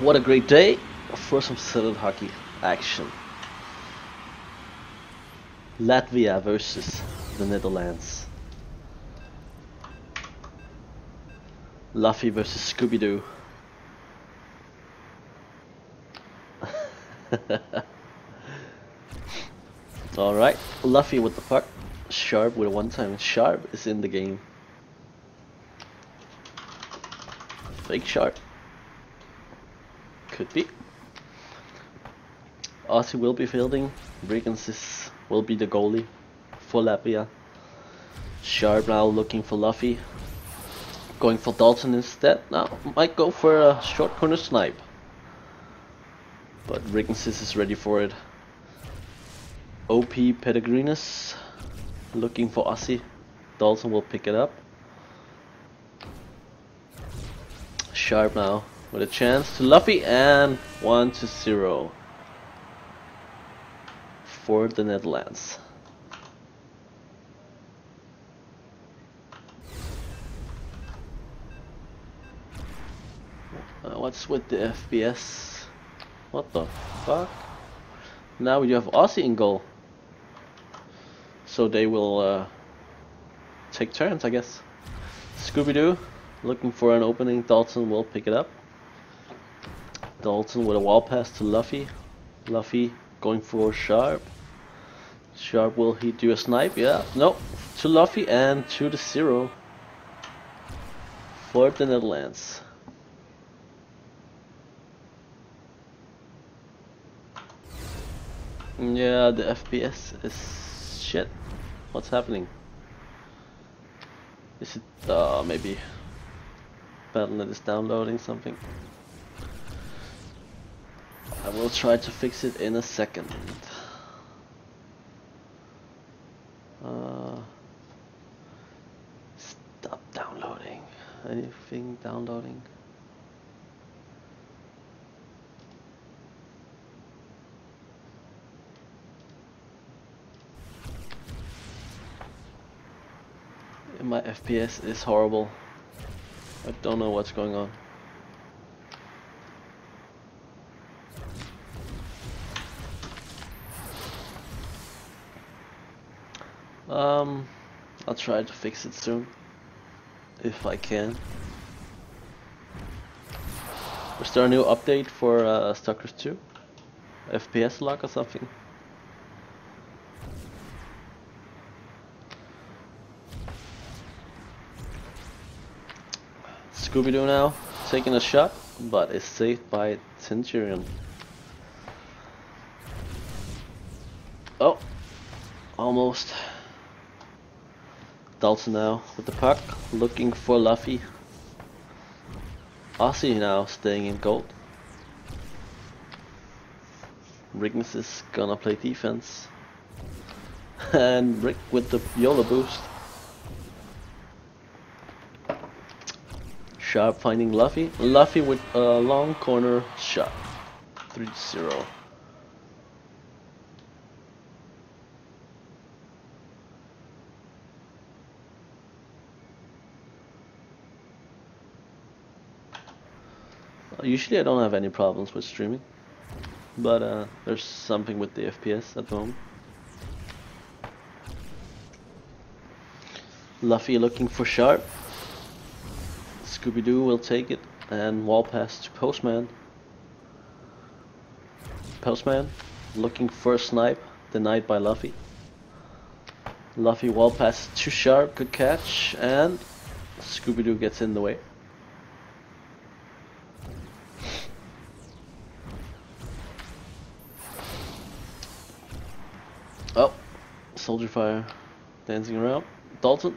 What a great day for some Zealot hockey action. Latvia versus the Netherlands. Luffy versus Scooby-Doo. Alright, Luffy with the puck. Sharp with a one-time. Sharp is in the game. Fake Sharp. Could be. Aussie will be fielding. Brigansis will be the goalie for Latvia. Sharp now looking for Luffy. Going for Dalton instead. Now might go for a short corner snipe. But Brigansis is ready for it. OP Pellegrinus looking for Aussie. Dalton will pick it up. Sharp now with a chance to Luffy, and 1-0 for the Netherlands. What's with the FPS? What the fuck? Now you have Aussie in goal. So they will take turns, I guess. Scooby-Doo looking for an opening. Dalton will pick it up. Dalton with a wall pass to Luffy. Luffy going for Sharp. Sharp, will he do a snipe? Yeah, no. To Luffy, and 2-0 for the Netherlands. Yeah, the FPS is shit. What's happening? Is it maybe Battle.net is downloading something? I will try to fix it in a second. Stop downloading. Anything downloading? My FPS is horrible. I don't know what's going on. I'll try to fix it soon, if I can. Is there a new update for Stalkers 2? FPS lock or something? Scooby-Doo now taking a shot, but is saved by Centurion. Oh, almost. Dalton now with the puck, looking for Luffy. Aussie now staying in goal. Riggins is gonna play defense. And Rick with the YOLO boost. Sharp finding Luffy. Luffy with a long corner shot. 3-0. Usually I don't have any problems with streaming, but there's something with the FPS at the moment. Luffy looking for Sharp. Scooby-Doo will take it, and wall pass to Postman. Postman looking for a snipe, denied by Luffy. Luffy wall pass to Sharp, good catch, and Scooby-Doo gets in the way. Oh, Soldier Fire dancing around. Dalton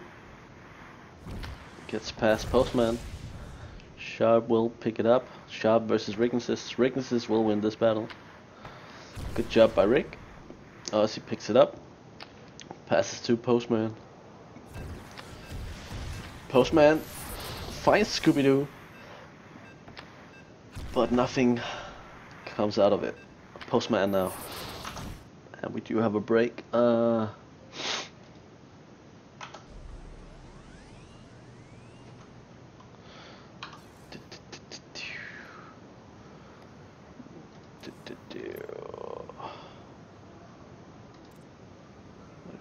gets past Postman. Sharp will pick it up. Sharp versus Riggensis. Riggensis will win this battle. Good job by Rick. Aussie picks it up. Passes to Postman. Postman finds Scooby-Doo, but nothing comes out of it. Postman now. And we do have a break.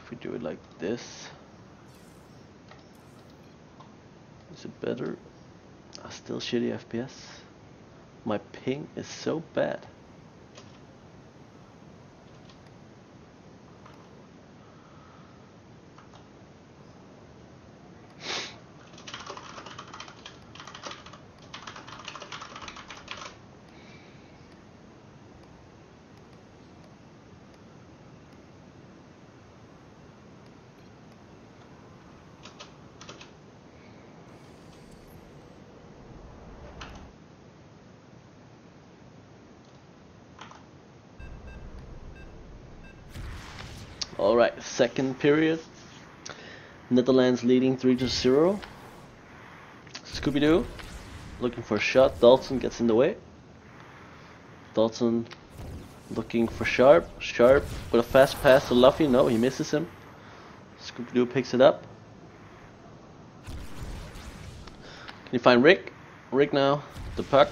If we do it like this, is it better? Still shitty FPS. My ping is so bad. Alright, second period. Netherlands leading 3-0. Scooby-Doo looking for a shot. Dalton gets in the way. Dalton looking for Sharp. Sharp with a fast pass to Luffy. No, he misses him. Scooby-Doo picks it up. Can you find Rick? Rick now, the puck.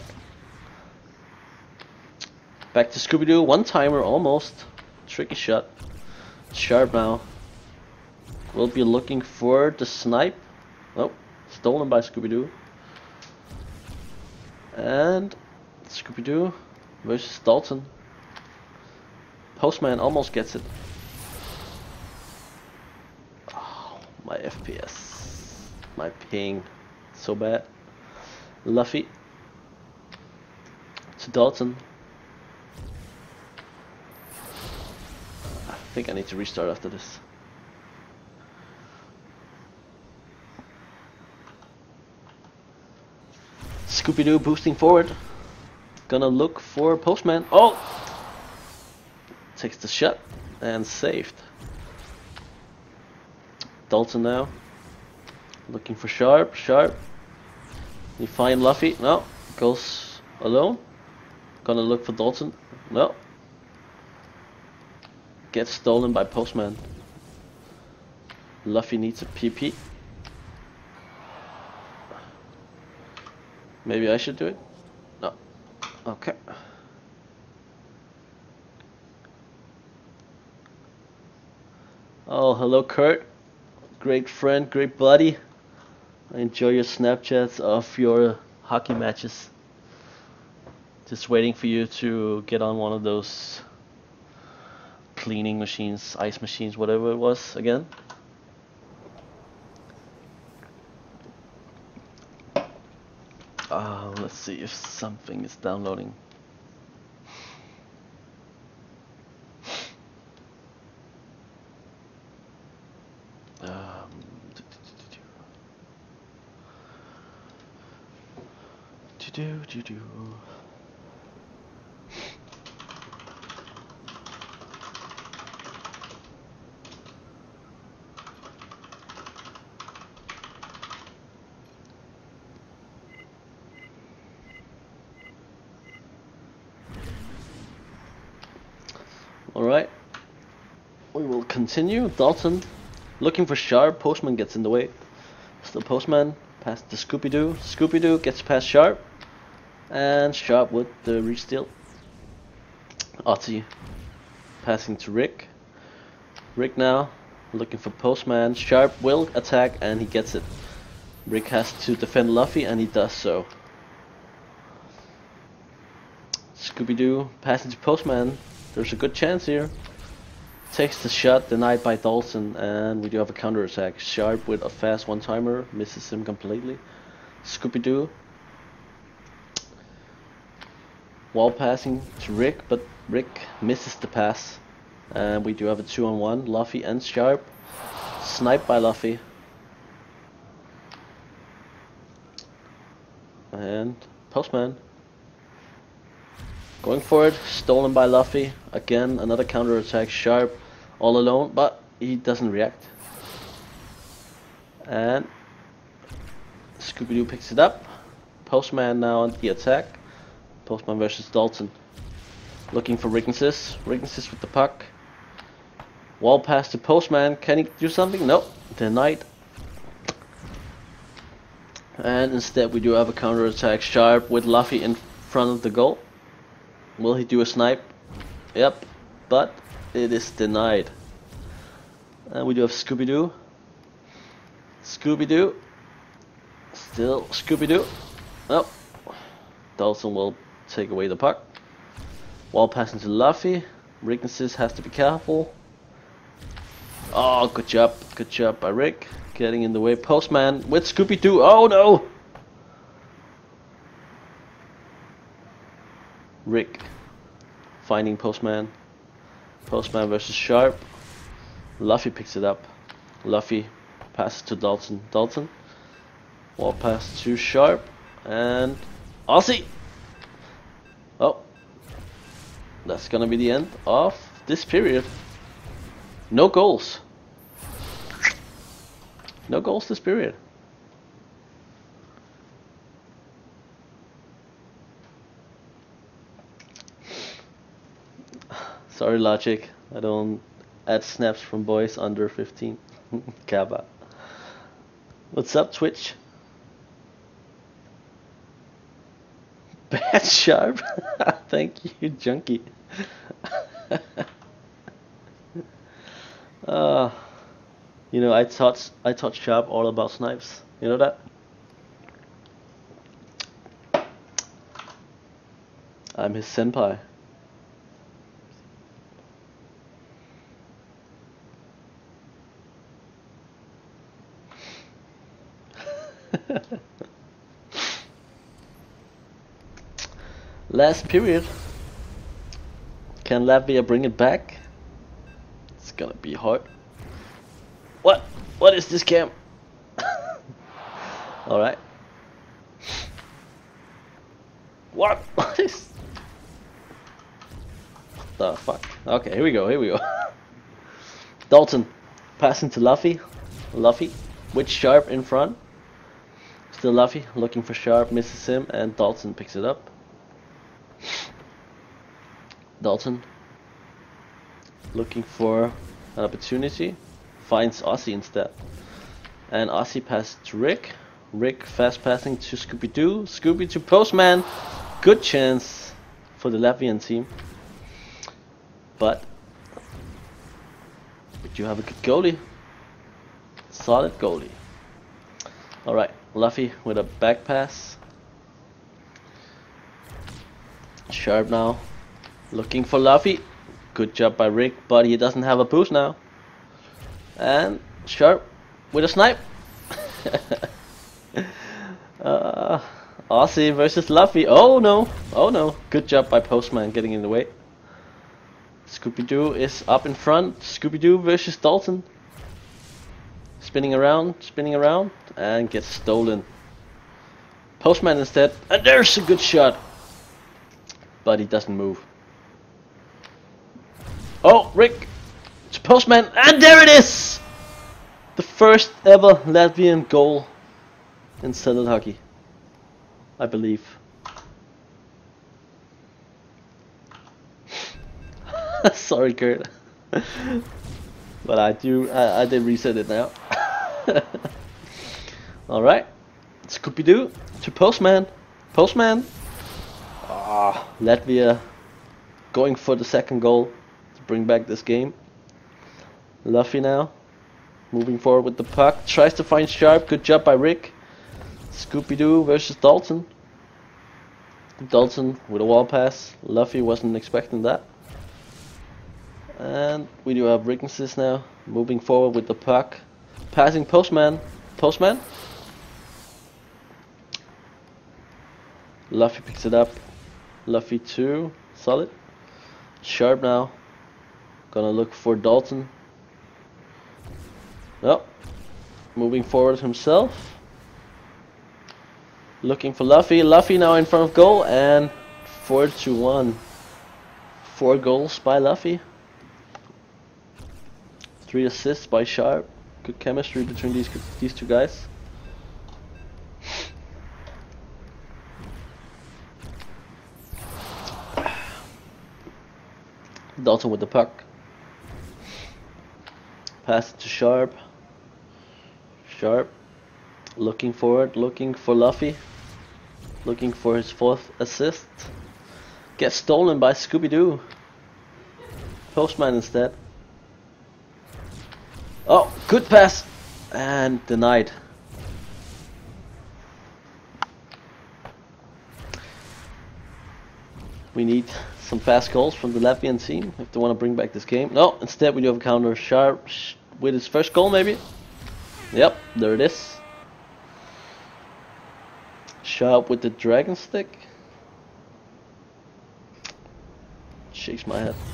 Back to Scooby-Doo. One-timer almost. Tricky shot. Sharp now. We'll be looking for the snipe. Oh, stolen by Scooby-Doo. And Scooby-Doo versus Dalton. Postman almost gets it. Oh, my FPS. My ping. So bad. Luffy. To Dalton. I think I need to restart after this. Scooby-Doo boosting forward. Gonna look for Postman. Oh! Takes the shot and saved. Dalton now. Looking for Sharp. Sharp. You find Luffy. No. Goes alone. Gonna look for Dalton. No. Gets stolen by Postman. Luffy needs a PP. Maybe I should do it? No. Okay. Oh, hello Kurt. Great friend, great buddy. I enjoy your Snapchats of your hockey matches. Just waiting for you to get on one of those cleaning machines, ice machines, whatever it was again. Let's see if something is downloading. Alright, we will continue. Dalton looking for Sharp. Postman gets in the way. Still Postman, past the Scooby-Doo. Scooby-Doo gets past Sharp. And Sharp with the re-steal. KOTI passing to Rick. Rick now looking for Postman. Sharp will attack and he gets it. Rick has to defend Luffy and he does so. Scooby-Doo passing to Postman. There's a good chance here. Takes the shot, denied by Dalton, and we do have a counter attack. Sharp with a fast one-timer, misses him completely. Scooby-Doo. Wall passing to Rick, but Rick misses the pass. And we do have a 2-on-1, Luffy and Sharp. Sniped by Luffy. And Postman. Going for it, stolen by Luffy. Again, another counter attack. Sharp all alone, but he doesn't react. And Scooby-Doo picks it up. Postman now on the attack. Postman versus Dalton. Looking for Riggensis. Riggensis with the puck. Wall pass to Postman. Can he do something? Nope. Denied. And instead we do have a counter attack. Sharp with Luffy in front of the goal. Will he do a snipe? Yep, but it is denied. And we do have Scooby-Doo. Scooby-Doo. Still Scooby-Doo. Oh. Dalton will take away the puck. Wall passing to Luffy. Rignesis has to be careful. Oh, good job. Good job by Rick. Getting in the way. Postman with Scooby-Doo. Oh no! Rick finding Postman. Postman versus Sharp. Luffy picks it up. Luffy passes to Dalton. Dalton. Wall pass to Sharp. And Aussie! Oh. That's gonna be the end of this period. No goals. No goals this period. Sorry, Logic. I don't add snaps from boys under 15. Kaba. What's up, Twitch? Bad Sharp. Thank you, Junkie. You know, I taught Sharp all about snipes. You know that? I'm his senpai. Last period. Can Latvia bring it back? It's gonna be hard. What? What is this cam? Alright. What? What is... the fuck? Okay, here we go, here we go. Dalton passing to Luffy. Luffy with Sharp in front. Still Luffy looking for Sharp, misses him, and Dalton picks it up. Dalton looking for an opportunity, finds Aussie instead, and Aussie passes to Rick. Rick fast passing to Scooby-Doo. Scooby to Postman. Good chance for the Latvian team, but you have a good goalie, solid goalie. All right, Luffy with a back pass. Sharp now. Looking for Luffy. Good job by Rick, but he doesn't have a boost now. And Sharp with a snipe. Aussie versus Luffy. Oh no. Oh no. Good job by Postman getting in the way. Scooby-Doo is up in front. Scooby-Doo versus Dalton. Spinning around, and gets stolen. Postman instead. And there's a good shot. But he doesn't move. Oh, Rick to Postman, and there it is! The first ever Latvian goal in Zealot hockey, I believe. Sorry, Kurt, but I did reset it now. All right, Scooby-Doo to Postman. Postman. Ah, Latvia going for the second goal to bring back this game. Luffy now moving forward with the puck, tries to find Sharp. Good job by Rick. Scooby-Doo versus Dalton. Dalton with a wall pass. Luffy wasn't expecting that. And we do have Rignesis now moving forward with the puck, passing Postman. Postman. Luffy picks it up. Luffy 2, solid. Sharp now. Gonna look for Dalton. Oh, moving forward himself. Looking for Luffy. Luffy now in front of goal, and 4-1. 4 goals by Luffy. 3 assists by Sharp. Good chemistry between these two guys. Dalton with the puck. Pass it to Sharp. Sharp looking forward, looking for Luffy. Looking for his 4th assist. Gets stolen by Scooby-Doo. Postman instead. Oh, good pass! And denied. We need some fast goals from the Latvian team if they want to bring back this game. No, instead we do have a counter. Sharp with his first goal, maybe? Yep, there it is. Sharp with the dragon stick. Shakes my head.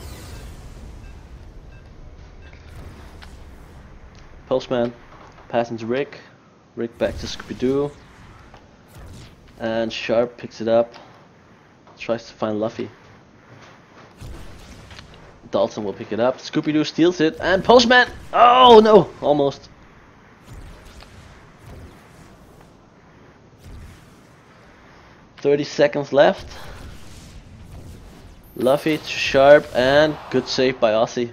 Postman. Passing to Rick. Rick back to Scooby-Doo. And Sharp picks it up. Tries to find Luffy. Dalton will pick it up. Scooby-Doo steals it. And Postman! Oh no! Almost. $30 left. Luffy to Sharp, and good save by Aussie.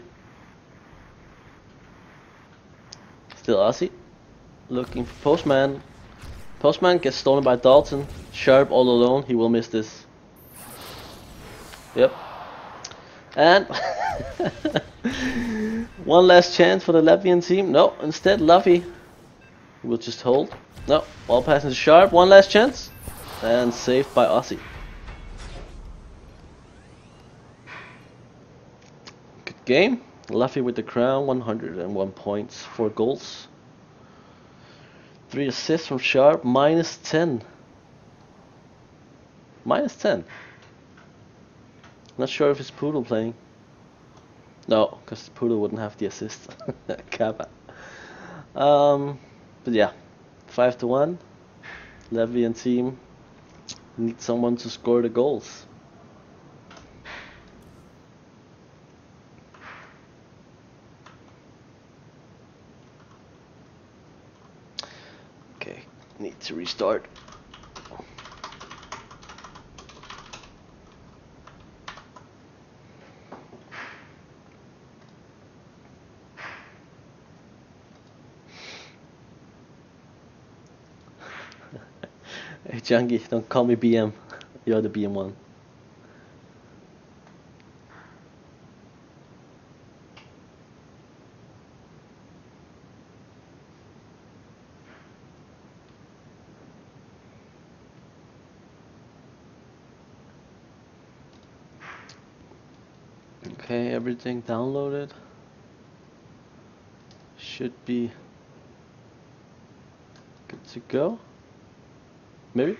Still Aussie. Looking for Postman. Postman gets stolen by Dalton. Sharp all alone. He will miss this. Yep. And one last chance for the Latvian team. No, instead Luffy will just hold. No, ball passing to Sharp. One last chance. And saved by Aussie. Good game. Luffy with the crown. 101 points. 4 goals. 3 assists from Sharp. -10. -10. Not sure if it's Poodle playing. No, because Poodle wouldn't have the assist. Kappa. But yeah, 5-1. Latvian team need someone to score the goals. Okay, need to restart. Hey Junkie, don't call me BM. You're the BM one. Okay, everything downloaded. Should be good to go. Maybe?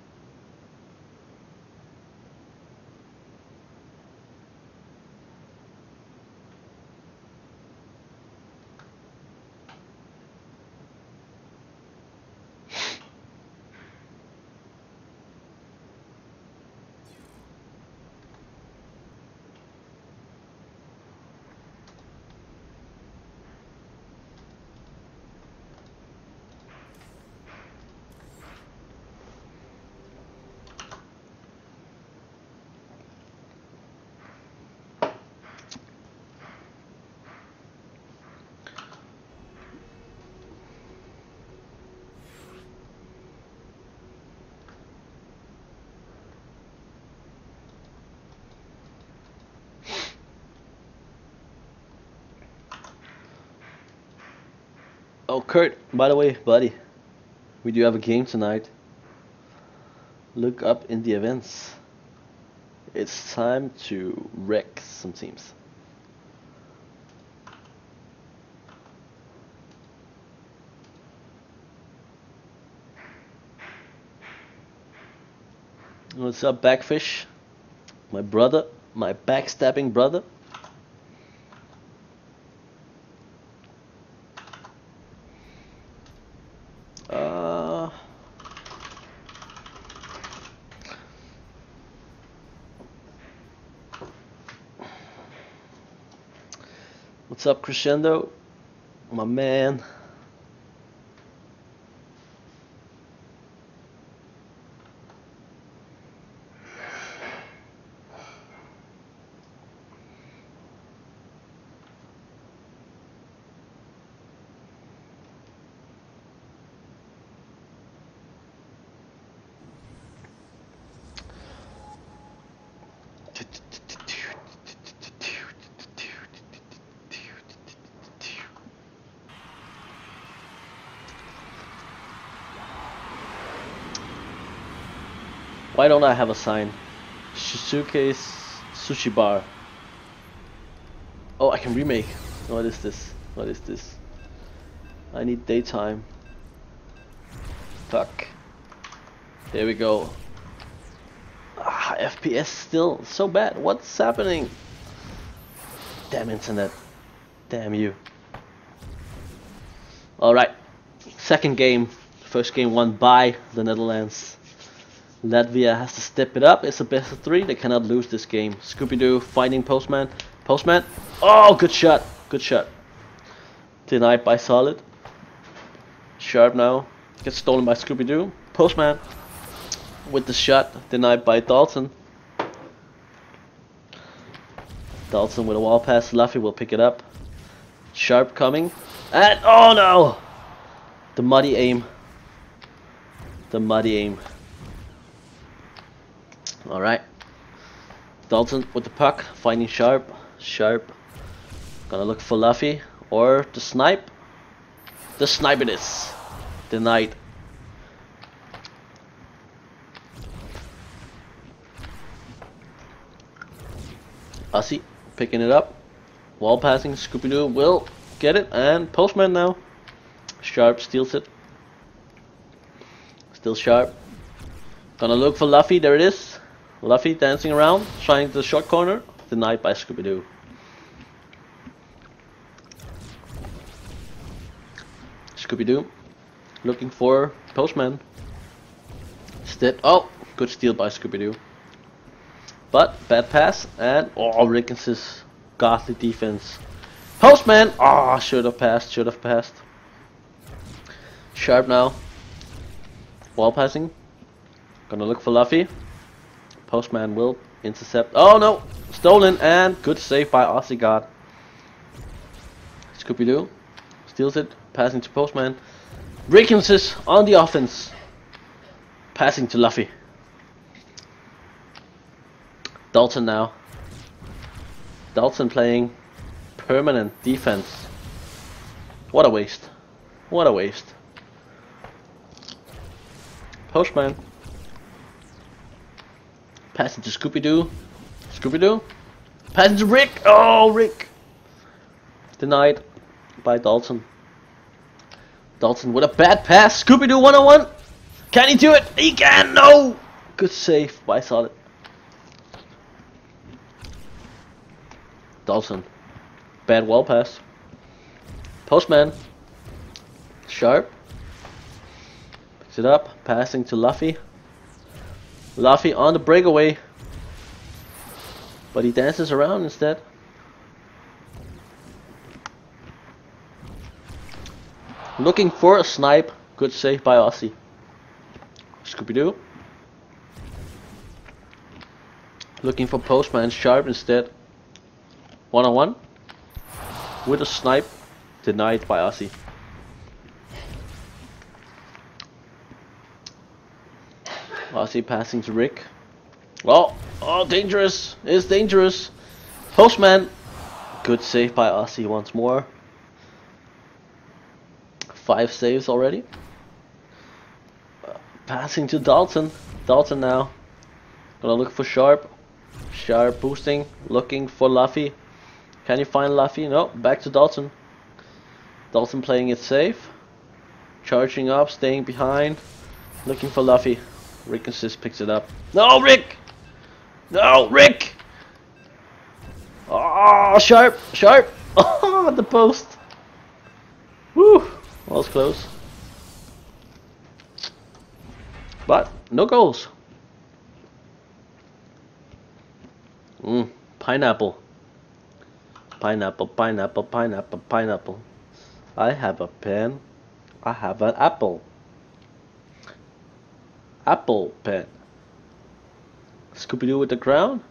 Oh, Kurt, by the way, buddy, we do have a game tonight. Look up in the events. It's time to wreck some teams. What's up, Backfish? My brother, my backstabbing brother. What's up, Crescendo? My man. Why don't I have a sign? Shizuke's Sushi Bar. Oh, I can remake. What is this? What is this? I need daytime. Fuck. There we go. Ah, FPS still so bad. What's happening? Damn internet. Damn you. Alright. Second game. First game won by the Netherlands. Latvia has to step it up. It's a best of 3. They cannot lose this game. Scooby-Doo finding Postman. Postman. Oh, good shot. Good shot. Denied by Zealot. Sharp now. Gets stolen by Scooby-Doo. Postman. With the shot. Denied by Dalton. Dalton with a wall pass. Luffy will pick it up. Sharp coming. And oh no! The muddy aim. The muddy aim. Alright. Dalton with the puck. Finding Sharp. Sharp. Gonna look for Luffy. Or the snipe. The snipe it is. Denied. Aussie picking it up. Wall passing. Scooby-Doo will get it. And Postman now. Sharp steals it. Still Sharp. Gonna look for Luffy. There it is. Luffy dancing around. Trying the short corner. Denied by Scooby-Doo. Scooby-Doo looking for Postman. Instead, oh, good steal by Scooby-Doo. But bad pass and oh, Rickens' godly defense. Postman! Ah, oh, should have passed. Should have passed. Sharp now. Wall passing. Gonna look for Luffy. Postman will intercept. Oh no! Stolen and good save by Aussie God. Scooby-Doo steals it. Passing to Postman. Rickens on the offense. Passing to Luffy. Dalton now. Dalton playing permanent defense. What a waste. What a waste. Postman. Passing to Scooby-Doo. Scooby-Doo. Passing to Rick. Oh, Rick. Denied by Dalton. Dalton with a bad pass. Scooby-Doo 1-on-1. Can he do it? He can. No. Good save by Zealot. Dalton. Bad wall pass. Postman. Sharp. Picks it up. Passing to Luffy. Luffy on the breakaway. But he dances around instead. Looking for a snipe. Good save by Aussie. Scooby-Doo. Looking for Postman. Sharp instead. 1-on-1. With a snipe. Denied by Aussie. Aussie passing to Rick. Oh, oh, dangerous. It's dangerous. Postman. Good save by Aussie once more. 5 saves already. Passing to Dalton. Dalton now. Gonna look for Sharp. Sharp boosting. Looking for Luffy. Can you find Luffy? No. Back to Dalton. Dalton playing it safe. Charging up. Staying behind. Looking for Luffy. Rick Assist picks it up. No, Rick! No, Rick! Oh, Sharp! Sharp! Oh, at the post. Woo! That was close. But no goals. Pineapple. Pineapple, pineapple, pineapple, pineapple. I have a pen. I have an apple. Apple pen. Scooby-Doo with the crown.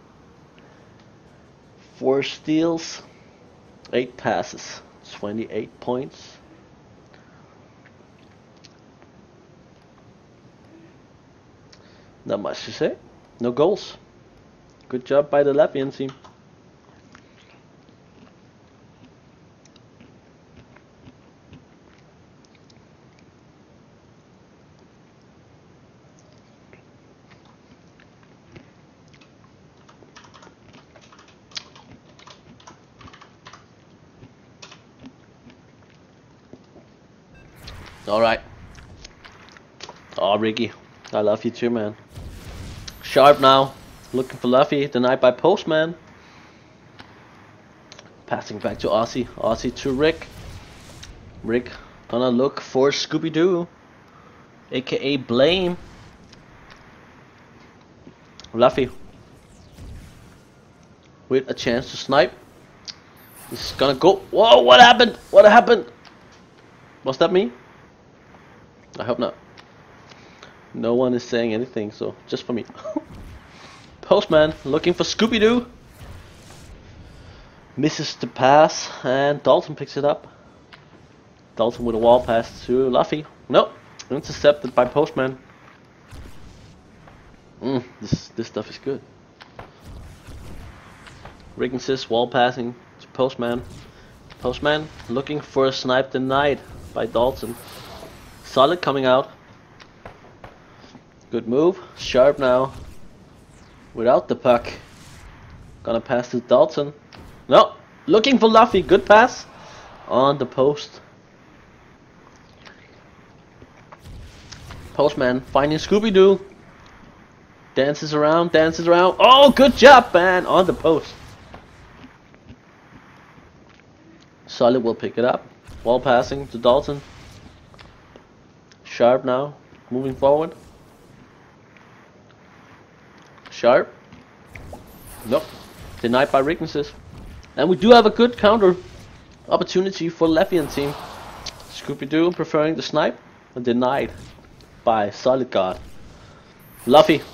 4 steals. 8 passes. 28 points. Not much to say. No goals. Good job by the Latvian team. Alright. Oh, Ricky. I love you too, man. Sharp now. Looking for Luffy. Denied by Postman. Passing back to Aussie. Aussie to Rick. Rick gonna look for Scooby-Doo. AKA Blame. Luffy. With a chance to snipe. He's gonna go. Whoa, what happened? What happened? Was that me? I hope not. No one is saying anything, so just for me. Postman looking for Scooby-Doo. Misses the pass, and Dalton picks it up. Dalton with a wall pass to Luffy. Nope, intercepted by Postman. This stuff is good. Rick insists wall passing to Postman. Postman looking for a snipe denied by Dalton. Solid coming out. Good move. Sharp now. Without the puck. Gonna pass to Dalton. No! Looking for Luffy. Good pass. On the post. Postman finding Scooby-Doo. Dances around. Oh, good job, man. On the post. Solid will pick it up. Wall passing to Dalton. Sharp now. Moving forward. Sharp. Nope. Denied by Riggenses. And we do have a good counter opportunity for Latvian team. Scooby-Doo preferring the snipe. And denied by Solid Guard. Luffy.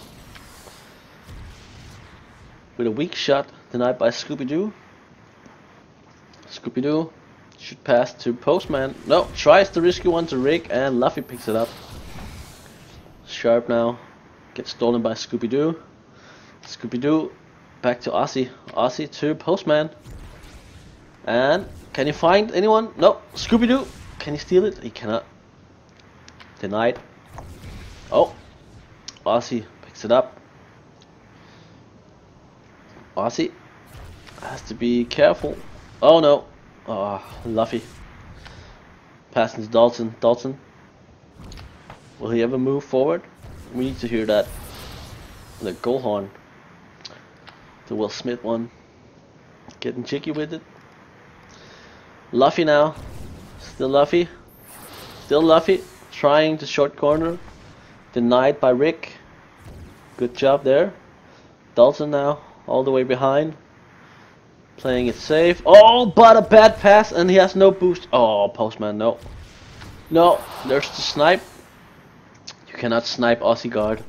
With a weak shot. Denied by Scooby-Doo. Scooby-Doo should pass to Postman. No, tries the risky one to Rick, and Luffy picks it up. Sharp now. Gets stolen by Scooby-Doo. Scooby-Doo back to Aussie. Aussie to Postman. And can he find anyone? No. Scooby-Doo. Can he steal it? He cannot. Denied. Oh. Aussie picks it up. Aussie has to be careful. Oh no. Oh, Luffy. Passing to Dalton. Dalton. Will he ever move forward? We need to hear that. The goal horn. The Will Smith one. Getting cheeky with it. Luffy now. Still Luffy. Still Luffy. Trying the short corner. Denied by Rick. Good job there. Dalton now. All the way behind. Playing it safe. Oh, but a bad pass, and he has no boost. Oh, Postman, no. No, there's the snipe. You cannot snipe Aussie guard.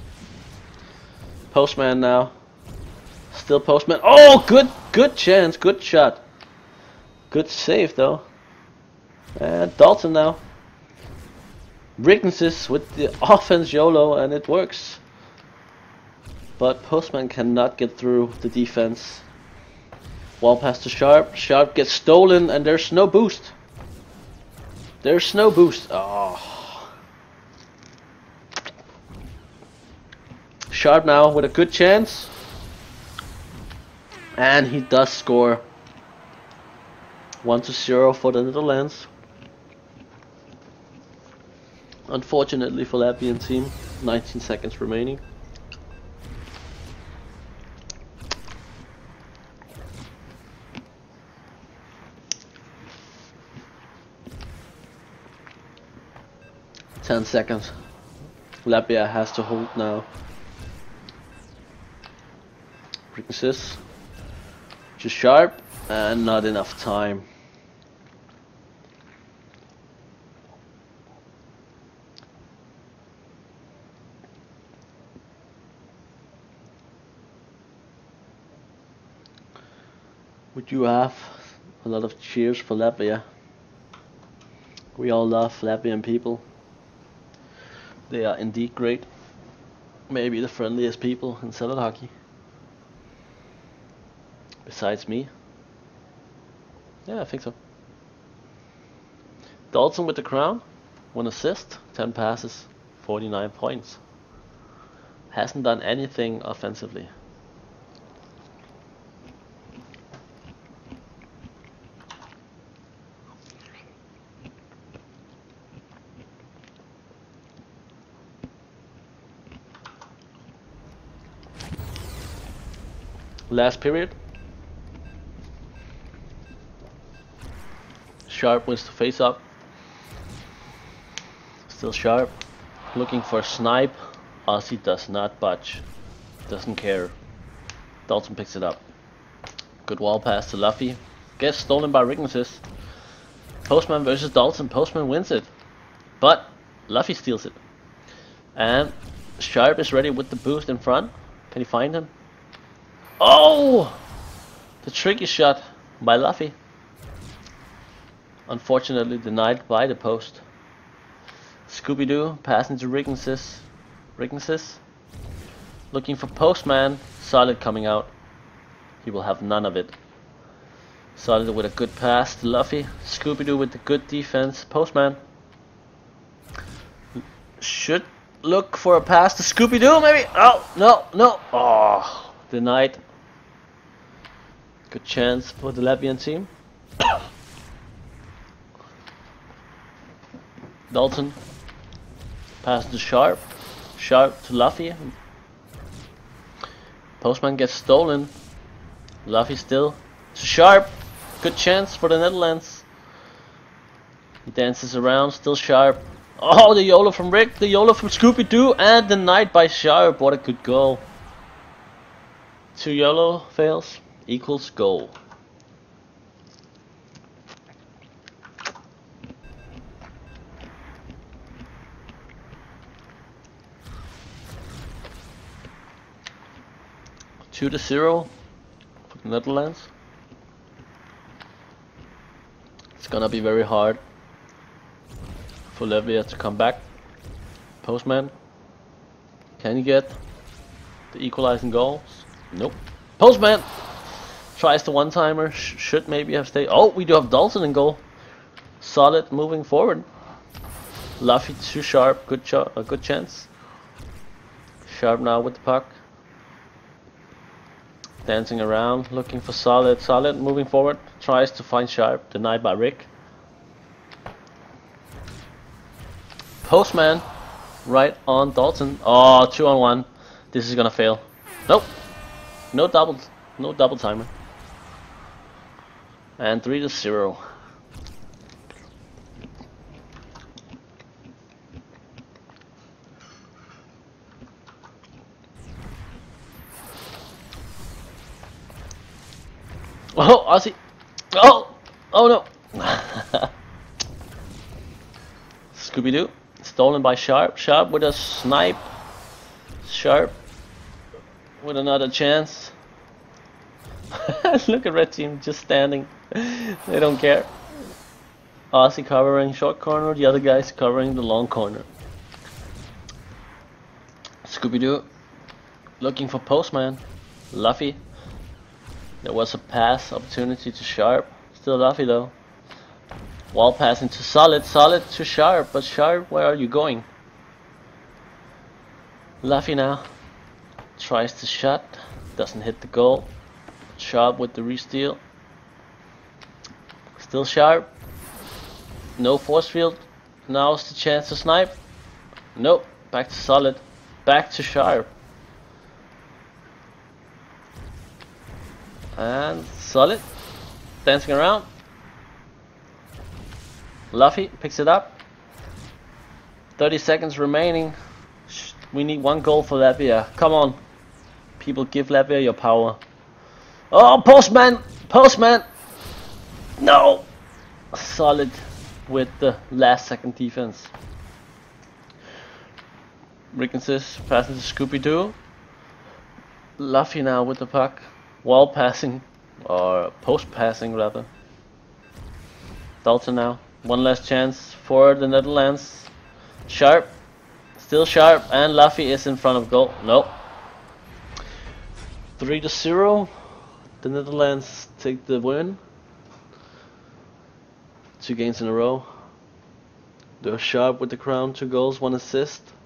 Postman now. Still Postman. Oh, good chance, good shot. Good save though. And Dalton now. Riggenses with the offense YOLO, and it works. But Postman cannot get through the defense. Wall pass to Sharp. Sharp gets stolen, and there's no boost. There's no boost. Oh. Sharp now with a good chance. And he does score. 1-0 for the Netherlands. Unfortunately for Latvian team, 19 seconds remaining. Ten seconds. Latvia has to hold now. Riggenses. Just Sharp, and not enough time. Would you have a lot of cheers for Latvia? We all love Latvian people. They are indeed great. Maybe the friendliest people in Zealot hockey. Besides me. Yeah, I think so. Dalton with the crown. 1 assist, 10 passes, 49 points. Hasn't done anything offensively. Last period. Sharp wins to face up. Still Sharp. Looking for Snipe. Aussie does not budge. Doesn't care. Dalton picks it up. Good wall pass to Luffy. Gets stolen by Riggensis. Postman versus Dalton. Postman wins it. But Luffy steals it. And Sharp is ready with the boost in front. Can he find him? Oh! The tricky shot by Luffy. Unfortunately denied by the post. Scooby-Doo passing to Riggensis. Riggensis looking for Postman. Zealot coming out. He will have none of it. Zealot with a good pass to Luffy. Scooby-Doo with the good defense. Postman should look for a pass to Scooby-Doo maybe. Oh, no. Oh, denied. Good chance for the Latvian team. Dalton pass to Sharp. Sharp to Luffy. Postman gets stolen. Luffy still to Sharp. Good chance for the Netherlands. He dances around, still Sharp. Oh, the YOLO from Rick, the YOLO from Scooby-Doo, and denied by Sharp. What a good goal. 2 YOLO fails equals goal. Two to 0 for the Netherlands. It's gonna be very hard for Latvia to come back. Postman, can you get the equalizing goals? Nope. Postman tries the one-timer. Should maybe have stayed. Oh, we do have Dalton in goal. Solid moving forward. Luffy too Sharp. Good chance. Sharp now with the puck. Dancing around, looking for Solid. Solid moving forward. Tries to find Sharp. Denied by Rick. Postman right on Dalton. Oh, 2-on-1. This is gonna fail. Nope. No double timer. And 3 to 0. Oh, Aussie. Oh no. Scooby-Doo. Stolen by Sharp. Sharp with a snipe. Sharp with another chance. Look at red team just standing. They don't care. Aussie covering short corner. The other guys covering the long corner. Scooby-Doo looking for Postman. Luffy. There was a pass opportunity to Sharp. Still Luffy though. Wall passing to Solid. Solid to Sharp. But Sharp, where are you going? Luffy now tries to shot. Doesn't hit the goal. Sharp with the re-steal. Still Sharp. No force field. Now's the chance to snipe. Nope. Back to Solid. Back to Sharp. And Solid dancing around. Luffy picks it up. 30 seconds remaining. We need 1 goal for Latvia. Come on, people, give Latvia your power. Oh, Postman! Postman! No! Solid with the last second defense. Riggensis passing to Scooby-Doo. Luffy now with the puck. Wall passing, or post passing rather. Dalton now. 1 last chance for the Netherlands. Sharp. Still Sharp, and Luffy is in front of goal. No. 3 to 0. The Netherlands take the win. 2 games in a row. They're Sharp with the crown, 2 goals, 1 assist.